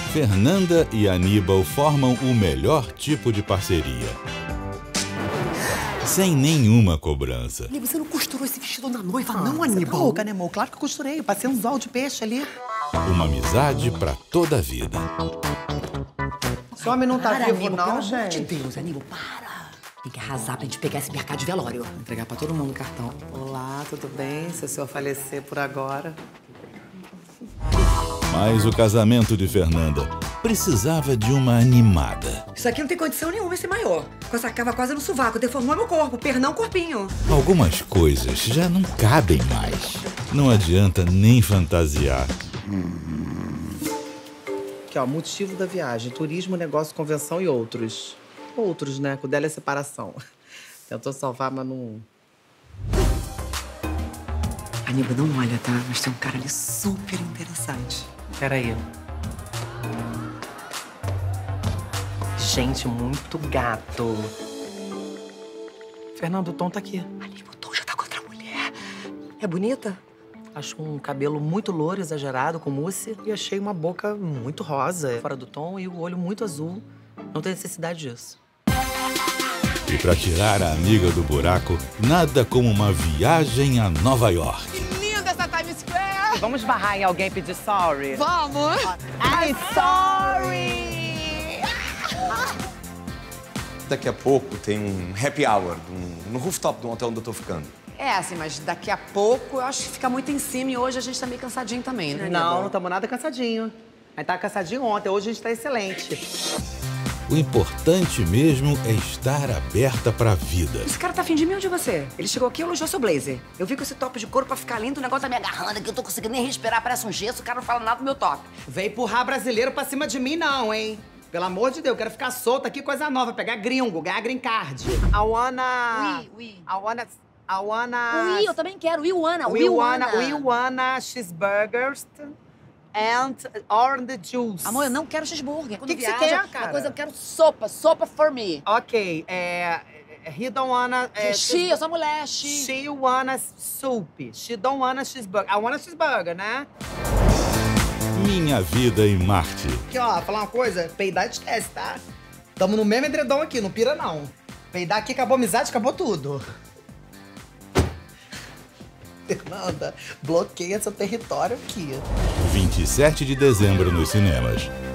Fernanda e Aníbal formam o melhor tipo de parceria. Sem nenhuma cobrança. Aníbal, você não costurou esse vestido na noiva, não, Aníbal? Você louca, né, amor? Claro que eu costurei. Eu passei um anzol de peixe ali. Uma amizade pra toda a vida. Esse homem não tá vivo, Aníbal, não, pelo amor gente. de Deus, Aníbal, para. Tem que arrasar pra gente pegar esse mercado de velório. Entregar pra todo mundo o cartão. Olá, tudo bem? Se o senhor falecer por agora... Mas o casamento de Fernanda precisava de uma animada. Isso aqui não tem condição nenhuma esse maior. Com essa cava quase no sovaco, deformou meu corpo, pernão corpinho. Algumas coisas já não cabem mais. Não adianta nem fantasiar. Aqui, ó, motivo da viagem. Turismo, negócio, convenção e outros. Outros, né? Que o dela é separação. Tentou salvar, mas não... Aníbal, não olha, tá? Mas tem um cara ali super interessante. Peraí. Gente, muito gato. Fernando, o Tom tá aqui. Aníbal, o Tom já tá com outra mulher. É bonita? Acho um cabelo muito louro, exagerado, com mousse. E achei uma boca muito rosa, fora do tom, e o olho muito azul. Não tem necessidade disso. E pra tirar a amiga do buraco, nada como uma viagem a Nova York. Linda essa Times Square! Vamos barrar em alguém pedir sorry? Vamos! I'm sorry! Daqui a pouco tem um happy hour no rooftop do hotel onde eu tô ficando. É, assim, mas daqui a pouco eu acho que fica muito em cima e hoje a gente tá meio cansadinho também, né? Não estamos nada cansadinho. A gente tava cansadinho ontem, hoje a gente tá excelente. O importante mesmo é estar aberta pra vida. Esse cara tá afim de mim ou de você? Ele chegou aqui e elogiou seu blazer. Eu vi com esse top de couro pra ficar lindo, o negócio tá me agarrando aqui, eu tô conseguindo nem respirar, parece um gesso, o cara não fala nada do meu top. Vem empurrar brasileiro pra cima de mim não, hein? Pelo amor de Deus, eu quero ficar solta aqui, coisa nova, pegar gringo, ganhar green card. I wanna... Oui. I wanna... Ui, eu também quero. We wanna cheeseburgers and orange juice. Amor, eu não quero cheeseburger. Quando Que você viaja, quer, cara? uma coisa, eu quero sopa for me. Ok, he don't wanna... She, eu sou mulher, she. She wanna soup. She don't wanna cheeseburger. I wanna cheeseburger, né? Minha vida em Marte. Aqui, ó, falar uma coisa, peidar esquece, tá? Tamo no mesmo edredom aqui, não pira não. Peidar aqui, acabou a amizade, acabou tudo. Fernanda, bloqueia seu território aqui. 27 de dezembro nos cinemas.